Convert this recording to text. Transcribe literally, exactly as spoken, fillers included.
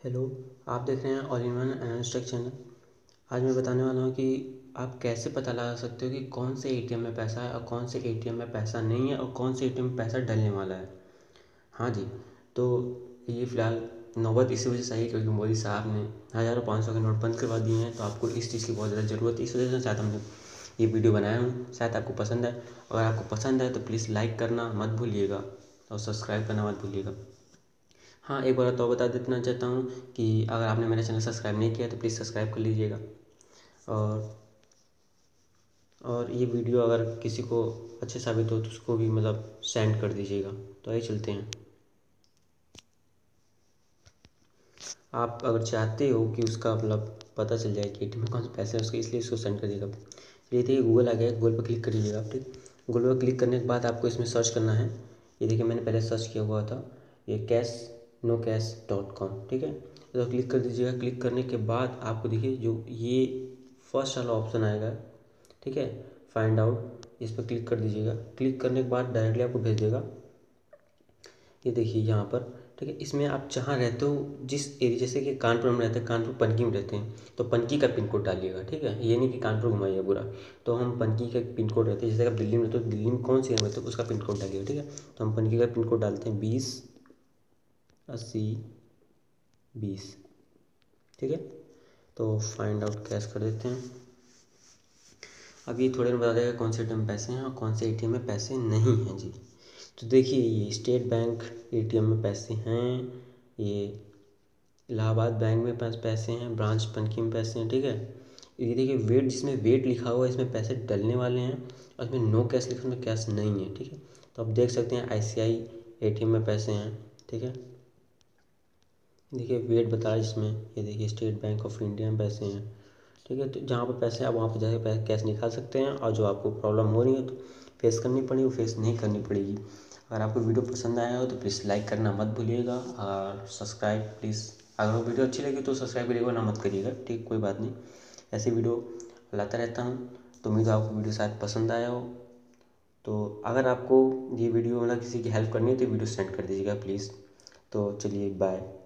Hello, आप देख रहे हैं all in one analyst tech channel. आज मैं बताने वाला हूँ कि आप कैसे पता लगा सकते हो कि कौन से एटीएम में पैसा है और कौन से एटीएम में पैसा नहीं है और कौन से एटीएम में पैसा डलने वाला है। हाँ जी, तो ये फ़िलहाल नौबत इसी वजह से आई क्योंकि मोदी साहब ने हज़ारों पाँच सौ के नोट बंद करवा दिए हैं। तो आपको इस चीज़ की बहुत ज़्यादा ज़रूरत है, इस वजह से शायद हमने ये वीडियो बनाया हूँ। शायद आपको पसंद आए। अगर आपको पसंद आए तो प्लीज़ लाइक करना मत भूलिएगा और सब्सक्राइब करना मत भूलिएगा। हाँ, एक बार तो बता देना चाहता हूँ कि अगर आपने मेरा चैनल सब्सक्राइब नहीं किया तो प्लीज़ सब्सक्राइब कर लीजिएगा। और और ये वीडियो अगर किसी को अच्छे साबित हो तो उसको भी मतलब सेंड कर दीजिएगा। तो आइए चलते हैं। आप अगर चाहते हो कि उसका मतलब पता चल जाए कि एटीएम में कौन से पैसे हैं उसके, इसलिए इसको सेंड कर दीजिएगा। ये देखिए गूगल आ गया है, गूगल पर क्लिक कर लीजिएगा आप। ठीक, गूगल पर क्लिक करने के बाद आपको इसमें सर्च करना है। ये देखिए मैंने पहले सर्च किया हुआ था, ये cash no cash dot com. ठीक है, तो क्लिक कर दीजिएगा। क्लिक करने के बाद आपको देखिए जो ये फर्स्ट वाला ऑप्शन आएगा, ठीक है, फाइंड आउट, इस पर क्लिक कर दीजिएगा। क्लिक करने के बाद डायरेक्टली आपको भेज देगा। ये देखिए यहाँ पर, ठीक है, इसमें आप जहाँ रहते हो जिस एरिया, जैसे कि कानपुर में रहते हैं, कानपुर पनकी में रहते हैं, तो पनकी का पिन कोड डालिएगा। ठीक है, ये नहीं कि कानपुर घुमाइए पूरा। तो हम पनकी का पिन कोड रहते हैं, जैसे आप दिल्ली में रहते हो, दिल्ली में कौन सी एरिया में रहते हो उसका पिन कोड डालिएगा। ठीक है, तो हम पनकी का पिन कोड डालते हैं बीस अस्सी बीस। ठीक है, तो फाइंड आउट कैश कर देते हैं। अब ये थोड़े में बता देगा कौन से एटीएम में पैसे हैं और कौन से एटीएम में पैसे नहीं हैं जी। तो देखिए ये स्टेट बैंक एटीएम में पैसे हैं, ये इलाहाबाद बैंक में पास पैसे हैं, ब्रांच पनकी में पैसे हैं। ठीक है, ये देखिए वेट, जिसमें वेट लिखा हुआ है इसमें पैसे डलने वाले हैं और इसमें नो कैश लिखा है, उसमें कैश नहीं है। ठीक है, तो आप देख सकते हैं आईसीआई एटीएम में पैसे हैं। ठीक है, देखिए वेट बता रहा है जिसमें, ये देखिए स्टेट बैंक ऑफ इंडिया में पैसे हैं। ठीक है, तो जहाँ पर पैसे हैं आप वहाँ पर जाकर पैसे कैश निकाल सकते हैं। और जो आपको प्रॉब्लम हो रही है तो फेस करनी पड़ेगी, वो फेस नहीं करनी पड़ेगी। अगर आपको वीडियो पसंद आया हो तो प्लीज़ लाइक करना मत भूलिएगा और सब्सक्राइब प्लीज़, अगर वीडियो अच्छी लगी तो सब्सक्राइब करिएगा ना मत करिएगा। ठीक, कोई बात नहीं, ऐसी वीडियो लाता रहता हूँ। तो उम्मीद है आपको वीडियो शायद पसंद आया हो। तो अगर आपको ये वीडियो मतलब किसी की हेल्प करनी है तो वीडियो सेंड कर दीजिएगा प्लीज़। तो चलिए बाय।